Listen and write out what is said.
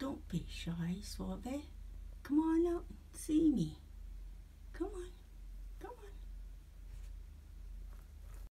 Don't be shy, Sauve. Come on out and see me.